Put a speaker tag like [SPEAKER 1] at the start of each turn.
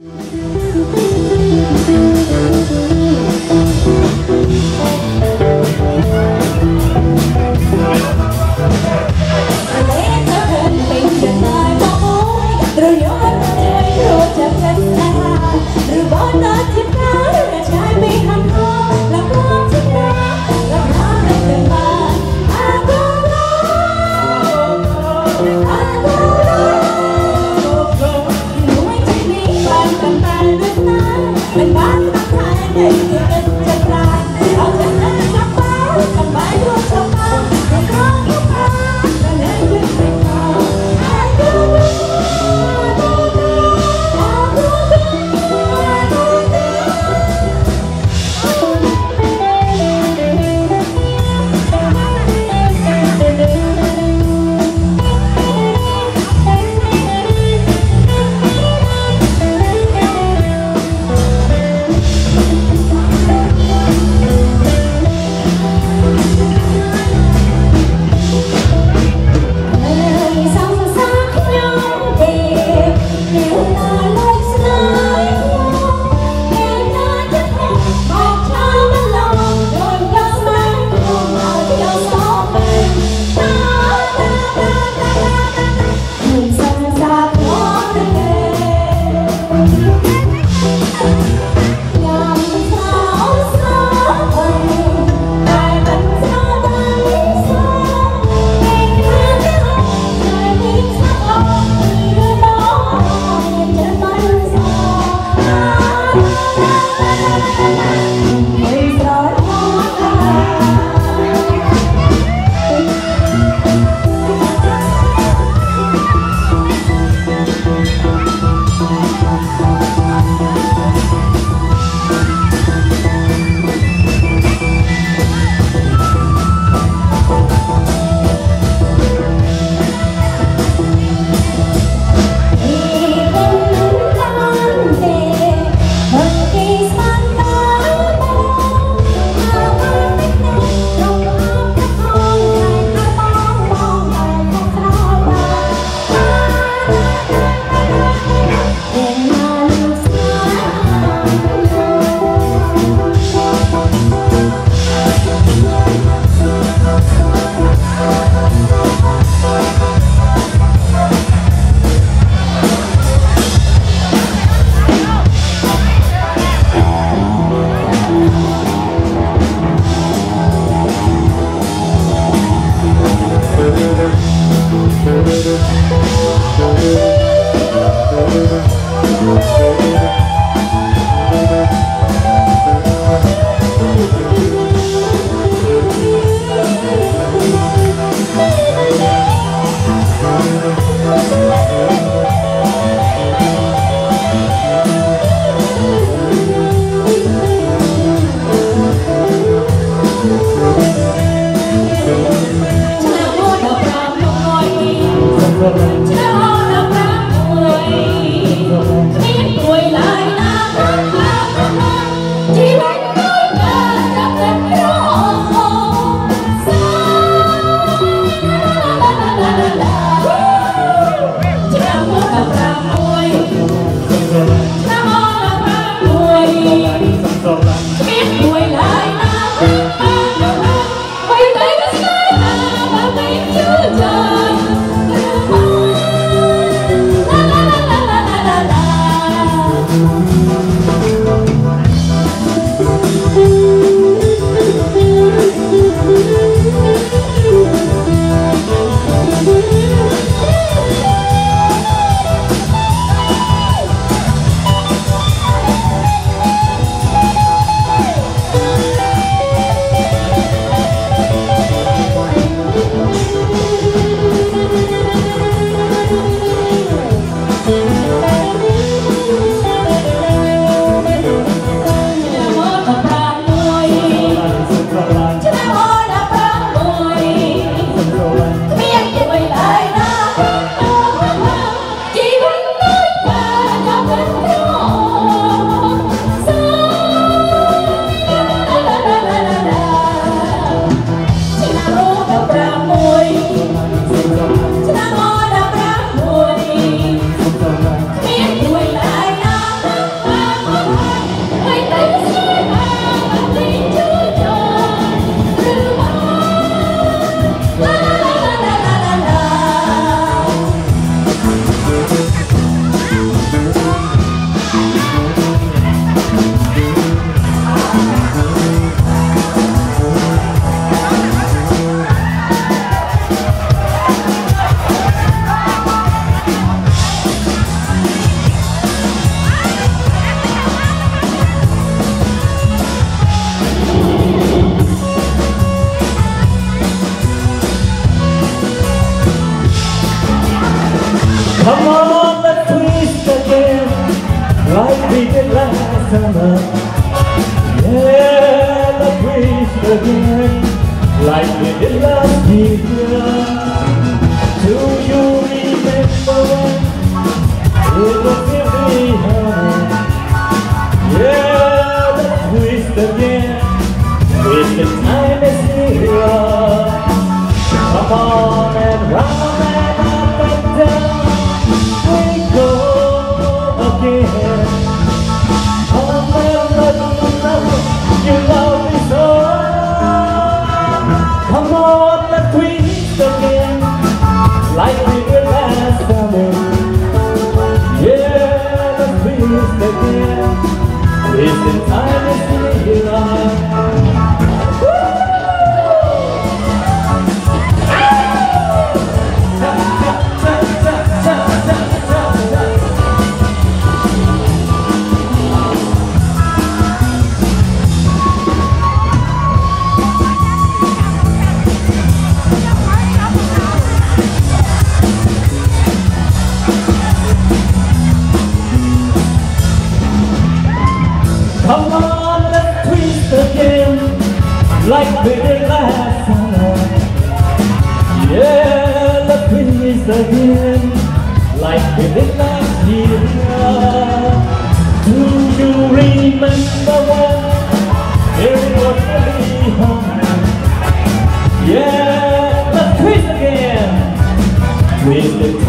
[SPEAKER 1] เ like we did last summer. Yeah, let's twist again, like we did last year. Do you remember when it was simply hard? Yeah, let's twist again, wasting time is here. Come on and round and up and down we go again. Come and let me know you love me so. Come on, let's twist again, like we did last summer. Yeah, let's twist again, wasting time is here. Come on, let's twist again, like we did last summer. Yeah, let's twist again, like we did last year. Do you remember when it was really hard? Yeah, let's twist again, twist it